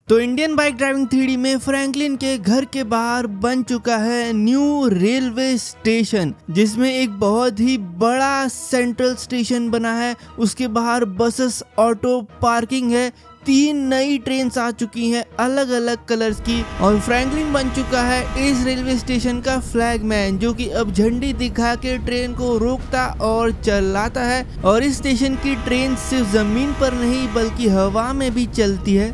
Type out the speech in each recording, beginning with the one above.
तो Indian bike driving 3D में Franklin के घर के बाहर बन चुका है न्यू रेलवे स्टेशन, जिसमें एक बहुत ही बड़ा सेंट्रल स्टेशन बना है। उसके बाहर बसेस, ऑटो पार्किंग है। 3 नई ट्रेन आ चुकी हैं अलग अलग कलर्स की, और फ्रैंकलिन बन चुका है इस रेलवे स्टेशन का फ्लैगमैन, जो कि अब झंडी दिखा के ट्रेन को रोकता और चलाता है। और इस स्टेशन की ट्रेन सिर्फ जमीन पर नहीं बल्कि हवा में भी चलती है।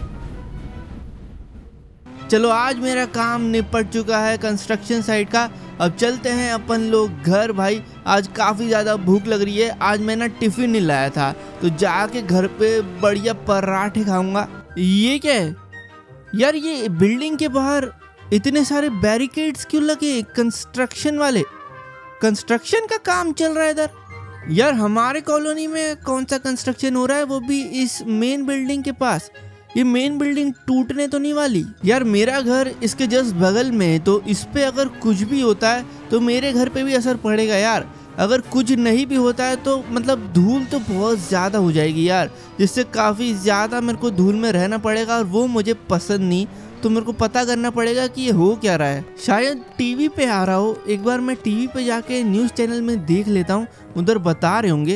चलो आज मेरा काम निपट चुका है कंस्ट्रक्शन साइट का। अब चलते हैं अपन लोग घर। भाई आज काफ़ी ज़्यादा भूख लग रही है। आज मैं ना टिफ़िन नहीं लाया था, तो जाके घर पे बढ़िया पराठे खाऊंगा। ये क्या है यार, ये बिल्डिंग के बाहर इतने सारे बैरिकेड्स क्यों लगे? कंस्ट्रक्शन वाले, कंस्ट्रक्शन का काम चल रहा है इधर। यार हमारे कॉलोनी में कौन सा कंस्ट्रक्शन हो रहा है, वो भी इस मेन बिल्डिंग के पास। ये मेन बिल्डिंग टूटने तो नहीं वाली? यार मेरा घर इसके जस्ट बगल में है, तो इस पे अगर कुछ भी होता है तो मेरे घर पे भी असर पड़ेगा यार। अगर कुछ नहीं भी होता है तो मतलब धूल तो बहुत ज़्यादा हो जाएगी यार, जिससे काफ़ी ज़्यादा मेरे को धूल में रहना पड़ेगा, और वो मुझे पसंद नहीं। तो मेरे को पता करना पड़ेगा कि ये हो क्या रहा है। शायद टीवी पे आ रहा हो। एक बार मैं टीवी पे जाके न्यूज़ चैनल में देख लेता हूँ, उधर बता रहे होंगे।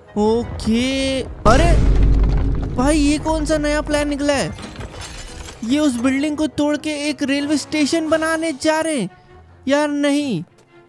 ओके, अरे भाई ये कौन सा नया प्लान निकला है? ये उस बिल्डिंग को तोड़ के एक रेलवे स्टेशन बनाने जा रहे हैं। यार नहीं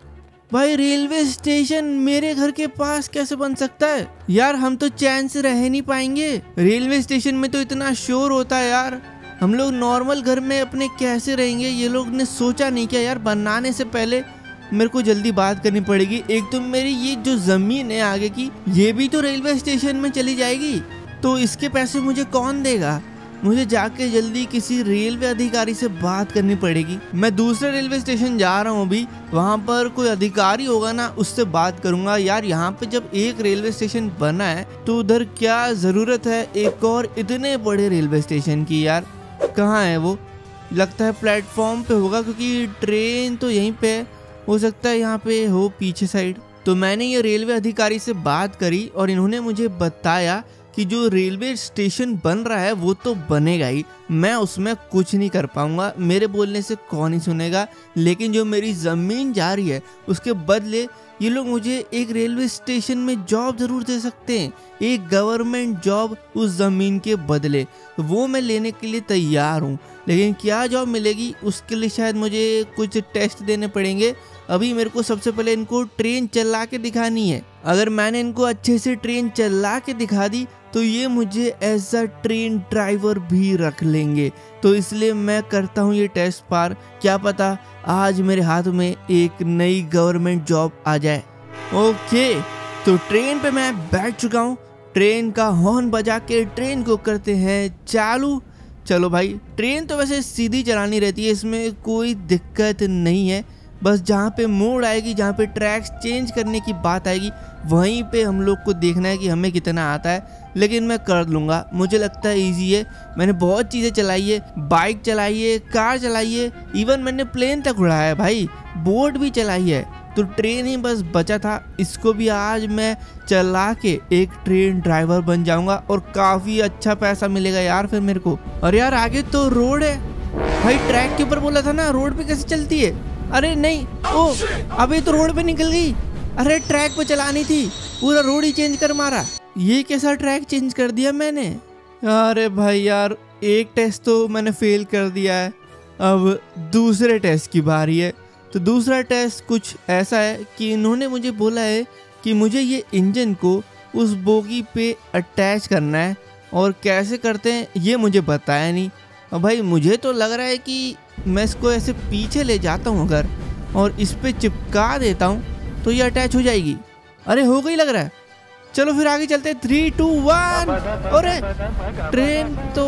भाई, रेलवे स्टेशन मेरे घर के पास कैसे बन सकता है? यार हम तो चैन से रह नहीं पाएंगे। रेलवे स्टेशन में तो इतना शोर होता है यार, हम लोग नॉर्मल घर में अपने कैसे रहेंगे? ये लोग ने सोचा नहीं क्या यार? बनाने से पहले मेरे को जल्दी बात करनी पड़ेगी। एक तो मेरी ये जो जमीन है आगे की, ये भी तो रेलवे स्टेशन में चली जाएगी, तो इसके पैसे मुझे कौन देगा? मुझे जाके जल्दी किसी रेलवे अधिकारी से बात करनी पड़ेगी। मैं दूसरे रेलवे स्टेशन जा रहा हूँ अभी, वहाँ पर कोई अधिकारी होगा ना, उससे बात करूँगा। यार यहाँ पे जब एक रेलवे स्टेशन बना है तो उधर क्या ज़रूरत है एक और इतने बड़े रेलवे स्टेशन की? यार कहाँ है वो? लगता है प्लेटफॉर्म पे होगा, क्योंकि ट्रेन तो यहीं पे है। हो सकता है यहाँ पे हो पीछे साइड। तो मैंने ये रेलवे अधिकारी से बात करी और इन्होंने मुझे बताया कि जो रेलवे स्टेशन बन रहा है वो तो बनेगा ही, मैं उसमें कुछ नहीं कर पाऊंगा, मेरे बोलने से कौन ही सुनेगा। लेकिन जो मेरी ज़मीन जा रही है उसके बदले ये लोग मुझे एक रेलवे स्टेशन में जॉब ज़रूर दे सकते हैं, एक गवर्नमेंट जॉब उस ज़मीन के बदले। वो मैं लेने के लिए तैयार हूँ, लेकिन क्या जॉब मिलेगी उसके लिए शायद मुझे कुछ टेस्ट देने पड़ेंगे। अभी मेरे को सबसे पहले इनको ट्रेन चला के दिखानी है। अगर मैंने इनको अच्छे से ट्रेन चला के दिखा दी तो ये मुझे एज अ ट्रेन ड्राइवर भी रख लेंगे। तो इसलिए मैं करता हूँ ये टेस्ट पार। क्या पता आज मेरे हाथ में एक नई गवर्नमेंट जॉब आ जाए। ओके, तो ट्रेन पे मैं बैठ चुका हूँ। ट्रेन का हॉर्न बजा के ट्रेन को करते हैं चालू। चलो भाई, ट्रेन तो वैसे सीधी चलानी रहती है, इसमें कोई दिक्कत नहीं है। बस जहाँ पे मोड़ आएगी, जहाँ पे ट्रैक्स चेंज करने की बात आएगी, वहीं पे हम लोग को देखना है कि हमें कितना आता है। लेकिन मैं कर लूँगा, मुझे लगता है इजी है। मैंने बहुत चीज़ें चलाई है, बाइक चलाई है, कार चलाई है, इवन मैंने प्लेन तक उड़ाया है भाई, बोट भी चलाई है। तो ट्रेन ही बस बचा था, इसको भी आज मैं चला के एक ट्रेन ड्राइवर बन जाऊँगा और काफ़ी अच्छा पैसा मिलेगा यार फिर मेरे को। और यार आगे तो रोड है भाई, ट्रैक के ऊपर बोला था ना, रोड पे कैसे चलती है? अरे नहीं, ओ अभी तो रोड पे निकल गई। अरे ट्रैक पे चलानी थी, पूरा रोड ही चेंज कर मारा। ये कैसा ट्रैक चेंज कर दिया मैंने? अरे भाई यार, एक टेस्ट तो मैंने फेल कर दिया है, अब दूसरे टेस्ट की बारी है। तो दूसरा टेस्ट कुछ ऐसा है कि इन्होंने मुझे बोला है कि मुझे ये इंजन को उस बोगी पे अटैच करना है, और कैसे करते हैं ये मुझे बताया नहीं। और भाई मुझे तो लग रहा है कि मैं इसको ऐसे पीछे ले जाता हूँ अगर, और इस पे चिपका देता हूँ तो ये अटैच हो जाएगी। अरे हो गई लग रहा है। चलो फिर आगे चलते हैं, 3, 2, 1। अरे ट्रेन तो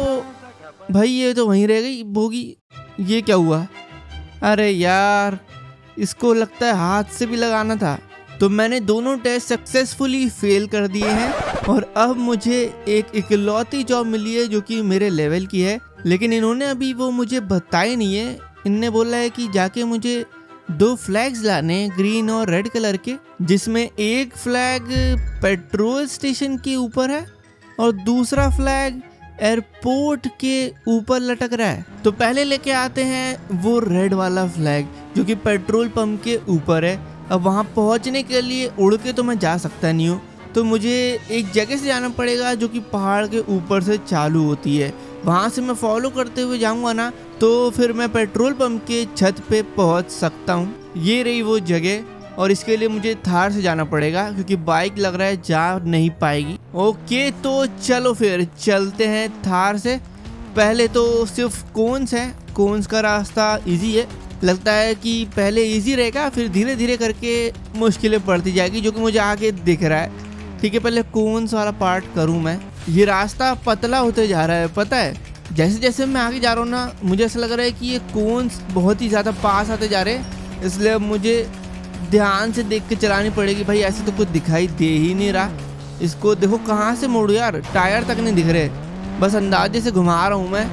भाई ये तो वहीं रह गई बोगी। ये क्या हुआ? अरे यार, इसको लगता है हाथ से भी लगाना था। तो मैंने दोनों टेस्ट सक्सेसफुली फेल कर दिए हैं, और अब मुझे एक इकलौती जॉब मिली है जो कि मेरे लेवल की है। लेकिन इन्होंने अभी वो मुझे बताए नहीं है। इनने बोला है कि जाके मुझे 2 फ्लैग्स लाने, ग्रीन और रेड कलर के, जिसमें एक फ्लैग पेट्रोल स्टेशन के ऊपर है और दूसरा फ्लैग एयरपोर्ट के ऊपर लटक रहा है। तो पहले लेके आते हैं वो रेड वाला फ्लैग जो कि पेट्रोल पंप के ऊपर है। अब वहाँ पहुँचने के लिए उड़ के तो मैं जा सकता नहीं हूँ, तो मुझे एक जगह से जाना पड़ेगा जो कि पहाड़ के ऊपर से चालू होती है। वहाँ से मैं फॉलो करते हुए जाऊँगा ना, तो फिर मैं पेट्रोल पंप के छत पे पहुँच सकता हूँ। ये रही वो जगह, और इसके लिए मुझे थार से जाना पड़ेगा क्योंकि बाइक लग रहा है जा नहीं पाएगी। ओके, तो चलो फिर चलते हैं थार से। पहले तो सिर्फ कोन्स है, कोन्स का रास्ता इजी है। लगता है कि पहले इजी रहेगा, फिर धीरे धीरे करके मुश्किलें बढ़ती जाएगी, जो कि मुझे आगे दिख रहा है। ठीक है, पहले कोन्स वाला पार्ट करूँ मैं। ये रास्ता पतला होते जा रहा है, पता है। जैसे जैसे मैं आगे जा रहा हूँ ना, मुझे ऐसा लग रहा है कि ये कोन्स बहुत ही ज़्यादा पास आते जा रहे हैं, इसलिए मुझे ध्यान से देख के चलानी पड़ेगी। भाई ऐसे तो कुछ दिखाई दे ही नहीं रहा। इसको देखो कहाँ से मोड़ू यार, टायर तक नहीं दिख रहे। बस अंदाजे से घुमा रहा हूँ मैं।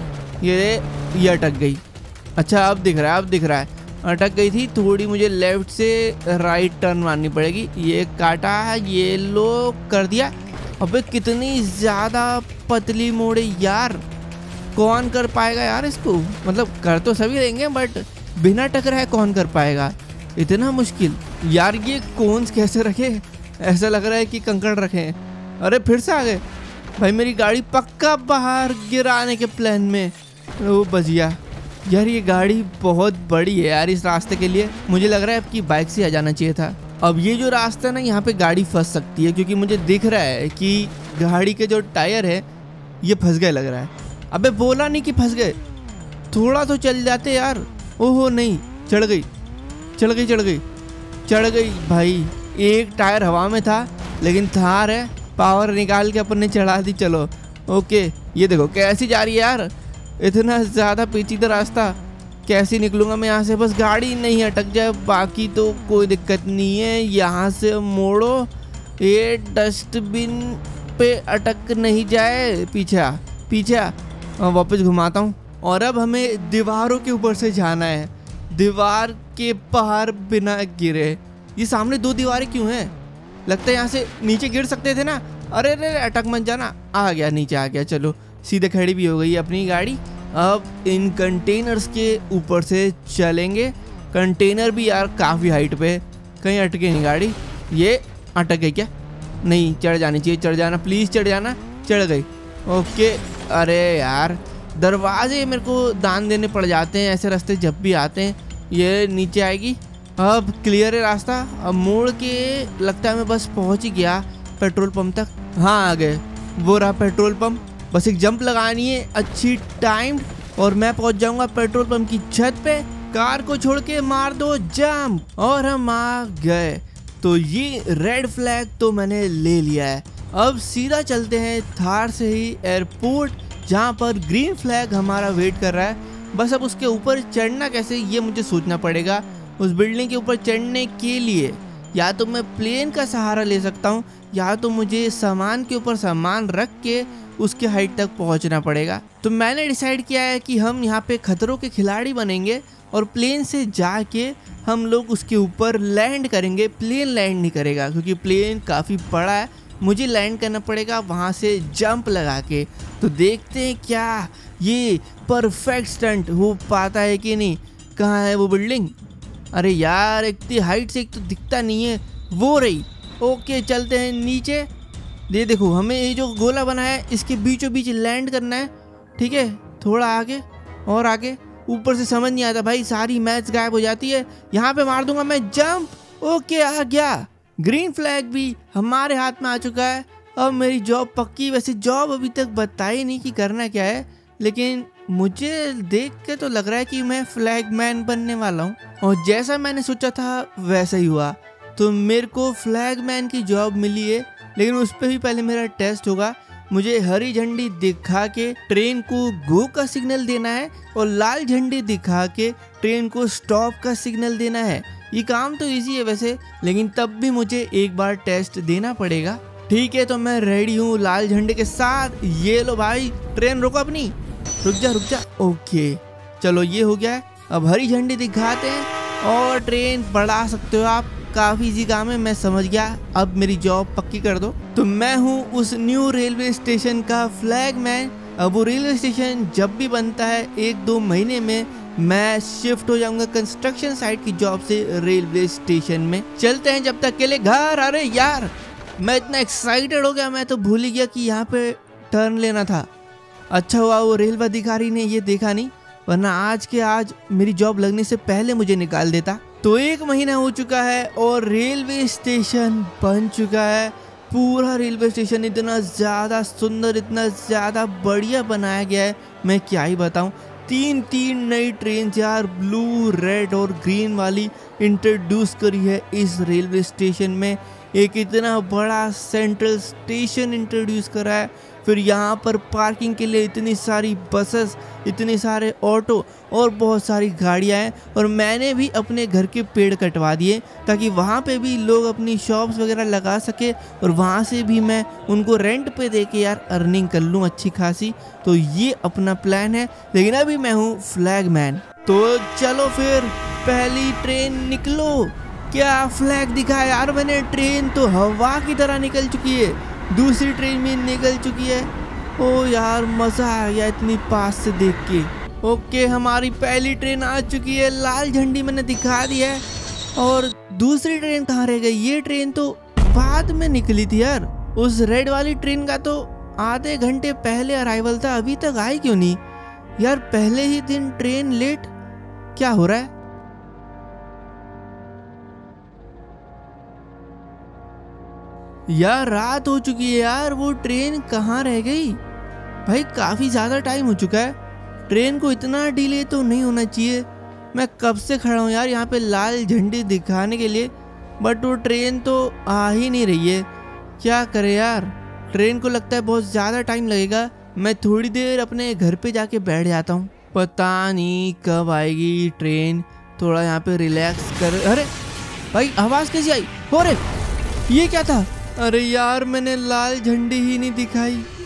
ये अटक गई। अच्छा अब दिख रहा है, अब दिख रहा है। अटक गई थी थोड़ी, मुझे लेफ्ट से राइट टर्न मारनी पड़ेगी। ये काटा है, ये लो कर दिया। अबे कितनी ज़्यादा पतली मोड़े यार, कौन कर पाएगा यार इसको। मतलब कर तो सभी देंगे, बट बिना टकराए कौन कर पाएगा, इतना मुश्किल यार। ये कोन्स कैसे रखे, ऐसा लग रहा है कि कंकड़ रखे हैं। अरे फिर से आ गए भाई, मेरी गाड़ी पक्का बाहर गिराने के प्लान में। वो बच गया यार। ये गाड़ी बहुत बड़ी है यार इस रास्ते के लिए। मुझे लग रहा है आपकी बाइक से आ जाना चाहिए था। अब ये जो रास्ता है ना, यहाँ पे गाड़ी फंस सकती है, क्योंकि मुझे दिख रहा है कि गाड़ी के जो टायर है ये फंस गए लग रहा है। अबे बोला नहीं कि फंस गए, थोड़ा तो चल जाते यार। ओहो नहीं, चढ़ गई चढ़ गई चढ़ गई चढ़ गई भाई। एक टायर हवा में था, लेकिन थार है, पावर निकाल के अपन ने चढ़ा दी। चलो ओके, ये देखो कैसी जा रही है यार। इतना ज़्यादा पेचीदा रास्ता, कैसे निकलूँगा मैं यहाँ से। बस गाड़ी नहीं अटक जाए, बाकी तो कोई दिक्कत नहीं है। यहाँ से मोड़ो, ये डस्टबिन पे अटक नहीं जाए। पीछे वापस घुमाता हूँ। और अब हमें दीवारों के ऊपर से जाना है, दीवार के पार बिना गिरे। ये सामने दो दीवारें क्यों हैं? लगता है यहाँ से नीचे गिर सकते थे ना। अरे अरे अटक मत जाना। आ गया, नीचे आ गया। चलो सीधे खड़ी भी हो गई अपनी गाड़ी। अब इन कंटेनर्स के ऊपर से चलेंगे। कंटेनर भी यार काफ़ी हाइट पे, कहीं अटके नहीं गाड़ी। ये अटक गई क्या? नहीं, चढ़ जानी चाहिए। चढ़ जाना प्लीज़, चढ़ जाना। चढ़ गई, ओके। अरे यार दरवाजे मेरे को दान देने पड़ जाते हैं ऐसे रास्ते जब भी आते हैं। ये नीचे आएगी। अब क्लियर है रास्ता। अब मोड़ के लगता है मैं बस पहुंच ही गया पेट्रोल पंप तक। हाँ आ गए, वो रहा पेट्रोल पंप। बस एक जंप लगानी है अच्छी टाइम, और मैं पहुंच जाऊंगा पेट्रोल पंप की छत पे। कार को छोड़ के मार दो जंप, और हम आ गए। तो ये रेड फ्लैग तो मैंने ले लिया है। अब सीधा चलते हैं थार से ही एयरपोर्ट, जहाँ पर ग्रीन फ्लैग हमारा वेट कर रहा है। बस अब उसके ऊपर चढ़ना कैसे, ये मुझे सोचना पड़ेगा। उस बिल्डिंग के ऊपर चढ़ने के लिए या तो मैं प्लेन का सहारा ले सकता हूँ, या तो मुझे सामान के ऊपर सामान रख के उसके हाइट तक पहुँचना पड़ेगा। तो मैंने डिसाइड किया है कि हम यहाँ पे खतरों के खिलाड़ी बनेंगे, और प्लेन से जाके हम लोग उसके ऊपर लैंड करेंगे। प्लेन लैंड नहीं करेगा क्योंकि प्लेन काफ़ी बड़ा है, मुझे लैंड करना पड़ेगा वहाँ से जंप लगा के। तो देखते हैं क्या ये परफेक्ट स्टंट हो पाता है कि नहीं। कहाँ है वो बिल्डिंग? अरे यार इतनी हाइट से एक तो दिखता नहीं है। वो रही, ओके चलते हैं नीचे। ये देखो, हमें ये जो गोला बना है इसके बीचों बीच लैंड करना है। ठीक है, थोड़ा आगे और आगे। ऊपर से समझ नहीं आता भाई, सारी मैच गायब हो जाती है। यहाँ पे मार दूंगा मैं जंप। ओके आ गया, ग्रीन फ्लैग भी हमारे हाथ में आ चुका है। अब मेरी जॉब पक्की। वैसे जॉब अभी तक बताई नहीं कि करना क्या है, लेकिन मुझे देख के तो लग रहा है कि मैं फ्लैग मैन बनने वाला हूँ। और जैसा मैंने सोचा था वैसा ही हुआ। तो मेरे को फ्लैग मैन की जॉब मिली है, लेकिन उस पर भी पहले मेरा टेस्ट होगा। मुझे हरी झंडी दिखा के ट्रेन को गो का सिग्नल देना है, और लाल झंडी दिखा के ट्रेन को स्टॉप का सिग्नल देना है। ये काम तो इजी है वैसे, लेकिन तब भी मुझे एक बार टेस्ट देना पड़ेगा। ठीक है, तो मैं रेडी हूँ लाल झंडे के साथ। ये लो भाई, ट्रेन रोको अपनी, रुक जा। ओके चलो, ये हो गया है। अब हरी झंडी दिखाते हैं और ट्रेन बढ़ा सकते हो आप। काफ़ी इजी काम है, मैं समझ गया। अब मेरी जॉब पक्की कर दो। तो मैं हूँ उस न्यू रेलवे स्टेशन का फ्लैग मैन, अब वो रेलवे स्टेशन जब भी बनता है 1-2 महीने में मैं शिफ्ट हो जाऊंगा कंस्ट्रक्शन साइट की जॉब से रेलवे स्टेशन में। चलते हैं जब तक के लिए घर। अरे यार मैं इतना एक्साइटेड हो गया, मैं तो भूल ही गया कि यहाँ पे टर्न लेना था। अच्छा हुआ वो रेलवे अधिकारी ने ये देखा नहीं, वरना आज के आज मेरी जॉब लगने से पहले मुझे निकाल देता। तो 1 महीना हो चुका है और रेलवे स्टेशन बन चुका है। पूरा रेलवे स्टेशन इतना ज़्यादा सुंदर, इतना ज़्यादा बढ़िया बनाया गया है, मैं क्या ही बताऊं। 3 नई ट्रेन यार, ब्लू, रेड और ग्रीन वाली इंट्रोड्यूस करी है इस रेलवे स्टेशन में। एक इतना बड़ा सेंट्रल स्टेशन इंट्रोड्यूस करा है। फिर यहाँ पर पार्किंग के लिए इतनी सारी बसेस, इतने सारे ऑटो और बहुत सारी गाड़ियाँ हैं। और मैंने भी अपने घर के पेड़ कटवा दिए ताकि वहाँ पे भी लोग अपनी शॉप्स वगैरह लगा सके और वहाँ से भी मैं उनको रेंट पे दे के यार अर्निंग कर लूँ अच्छी खासी। तो ये अपना प्लान है, लेकिन अभी मैं हूँ फ्लैग मैन। तो चलो फिर पहली ट्रेन निकलो। क्या फ्लैग दिखा यार मैंने, ट्रेन तो हवा की तरह निकल चुकी है, दूसरी ट्रेन भी निकल चुकी है। ओ यार मज़ा आ गया इतनी पास से देख के। ओके हमारी पहली ट्रेन आ चुकी है, लाल झंडी मैंने दिखा दी है। और दूसरी ट्रेन कहाँ रह गई? ये ट्रेन तो बाद में निकली थी यार। उस रेड वाली ट्रेन का तो आधे घंटे पहले अराइवल था, अभी तक आई क्यों नहीं यार? पहले ही दिन ट्रेन लेट, क्या हो रहा है? यार रात हो चुकी है यार, वो ट्रेन कहाँ रह गई भाई? काफ़ी ज़्यादा टाइम हो चुका है, ट्रेन को इतना डिले तो नहीं होना चाहिए। मैं कब से खड़ा हूँ यार यहाँ पे लाल झंडी दिखाने के लिए, बट वो ट्रेन तो आ ही नहीं रही है। क्या करे यार, ट्रेन को लगता है बहुत ज़्यादा टाइम लगेगा। मैं थोड़ी देर अपने घर पे जाके बैठ जाता हूँ, पता नहीं कब आएगी ट्रेन। थोड़ा यहाँ पे रिलैक्स कर। अरे भाई आवाज़ कैसी आई? अरे ये क्या था? अरे यार मैंने लाल झंडी ही नहीं दिखाई।